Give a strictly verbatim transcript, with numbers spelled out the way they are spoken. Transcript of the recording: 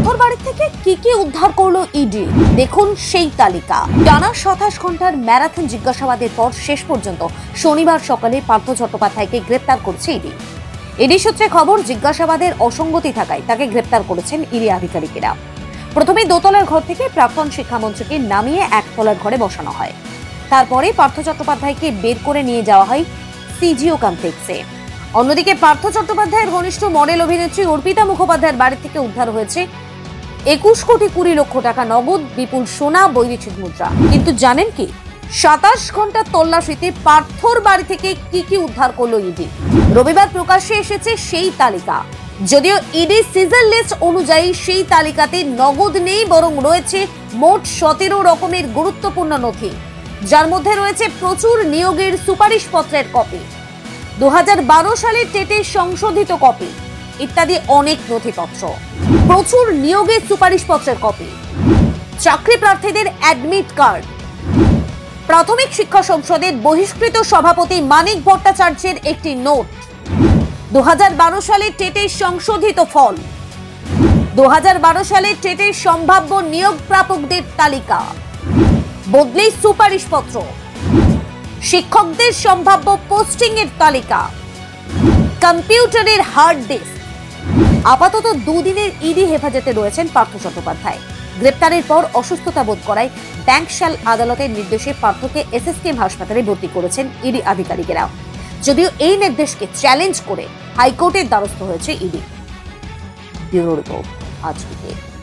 পার্থর বাড়ি থেকে কি কি উদ্ধার করলো ইডি, দেখুন সেই তালিকা। টানা সাতাশ ঘন্টার ম্যারাথন জিজ্ঞাসাবাদের পর শেষ পর্যন্ত শনিবার সকালে পার্থ চট্টোপাধ্যায়কে গ্রেপ্তার করছে ইডি। ইডি সূত্রে খবর, জিজ্ঞাসাবাদের অসঙ্গতি থাকায় তাকে গ্রেপ্তার করেছেন ইডি আধিকারিকেরা। প্রথমে দোতলার ঘর থেকে প্রাক্তন শিক্ষামন্ত্রীকে নামিয়ে একতলার ঘরে বসানো হয়। তারপরে পার্থ চট্টোপাধ্যায়কে বের করে নিয়ে যাওয়া হয় সিজিও কমপ্লেক্সে। অন্যদিকে পার্থ চট্টোপাধ্যায়ের ঘনিষ্ঠ মডেল অভিনেত্রী অর্পিতা মুখোপাধ্যায়ের বাড়ি থেকে উদ্ধার হয়েছে একুশ কোটি কুড়ি লক্ষ টাকা নগদ, বিপুল সোনা, বৈদেশিক মুদ্রা। কিন্তু জানেন কি, সাতাশ ঘন্টা তল্লাশিতে পার্থর বাড়ি থেকে কি কি উদ্ধার করলো ইডি? রবিবার প্রকাশ্যে এসেছে সেই তালিকা। যদিও ইডি সিজন লিস্ট অনুযায়ী সেই তালিকাতে নগদ নেই, বরং রয়েছে মোট সতেরো রকমের গুরুত্বপূর্ণ নথি, যার মধ্যে রয়েছে প্রচুর নিয়োগের সুপারিশপত্রের কপি, দু হাজার বারো সালের টেটের সংশোধিত কপি ইত্যাদি অনেক নথিপত্র। প্রচুর নিয়োগের সুপারিশপত্রের কপি, চাকরি প্রার্থীদের অ্যাডমিট কার্ড, প্রাথমিক শিক্ষা সংসদের বহিষ্কৃত সভাপতি মানিক ভট্টাচার্যের একটি নোট, দু হাজার বারো সালের টেটের সংশোধিত ফল, দু হাজার বারো সালের টেটের সম্ভাব্য নিয়োগ প্রাপকদের তালিকা, বদলি সুপারিশপত্র, শিক্ষকদের সম্ভাব্য পোস্টিং এর তালিকা, কম্পিউটারের হার্ড ডিস্ক। আপাতত দুদিনের ইডি হেফাজতে রয়েছেন পার্থ চট্টোপাধ্যায়। গ্রেপ্তারের পর অসুস্থতা বোধ করায় ব্যাংকশাল আদালতের নির্দেশে পার্থকে এসএসকেএম হাসপাতালে ভর্তি করেছেন ইডি আধিকারিকেরা। যদিও এই নির্দেশকে চ্যালেঞ্জ করে হাইকোর্টের দ্বারস্থ হয়েছে ইডি। ব্যুরো রিপোর্ট, আজ বিকেল।